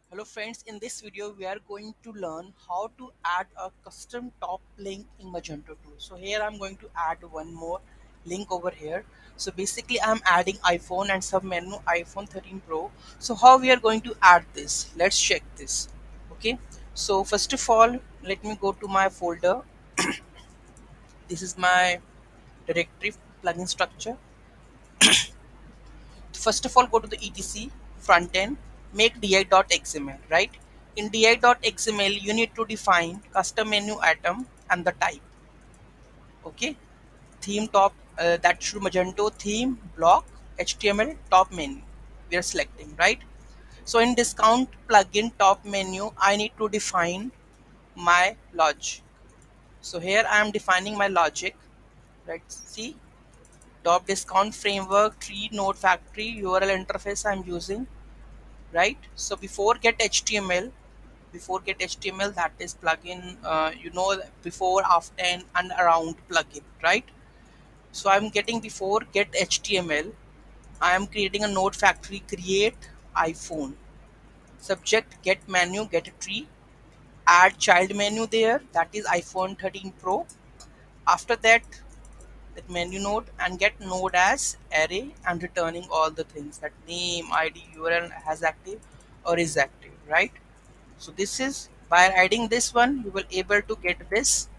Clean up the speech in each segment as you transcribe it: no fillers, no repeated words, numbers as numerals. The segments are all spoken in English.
Hello friends, in this video we are going to learn how to add a custom top link in Magento 2. So here I'm going to add one more link over here. So basically I'm adding iPhone and submenu iPhone 13 Pro. So how we are going to add this? Let's check this. Okay. So first of all, let me go to my folder. This is my directory plugin structure. First of all, go to the etc front end, make di.xml, right? In di.xml you need to define custom menu item and the type. Okay, theme top, that should Magento theme block html top menu we are selecting, right? So in discount plugin top menu I need to define my logic. So here I am defining my logic, right? See, top discount framework tree node factory url interface I'm using, right? So before get html, that is plugin, before, after, and around plugin, right? So I'm getting before get html. I am creating a node factory, create iPhone, subject get menu, get a tree, add child menu there, that is iPhone 13 Pro. After that, that menu node, and get node as array and returning all the things, that name, id, url has active or is active, right? So this is, by adding this one you will able to get this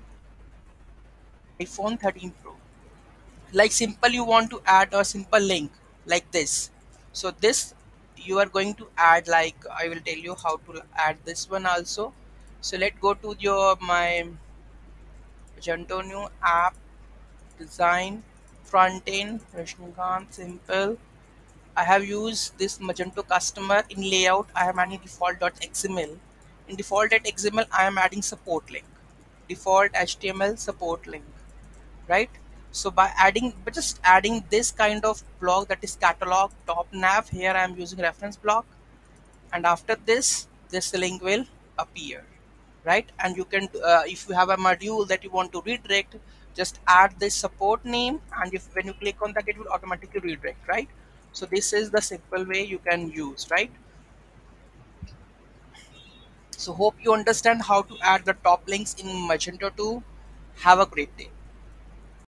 iPhone 13 Pro. Like simple, you want to add a simple link like this. So this you are going to add, like I will tell you how to add this one also. So let's go to your my Magento new app design front end Rajnikant simple. I have used this Magento customer. In layout I am adding default.xml. In default.xml I am adding support link, default HTML support link, right? So by adding, but just adding this kind of block, that is catalog top nav, here I am using reference block, and after this link will appear, right? And you can if you have a module that you want to redirect, just add this support name, and if when you click on that it will automatically redirect, right? So this is the simple way you can use, right? So hope you understand how to add the top links in Magento 2. Have a great day.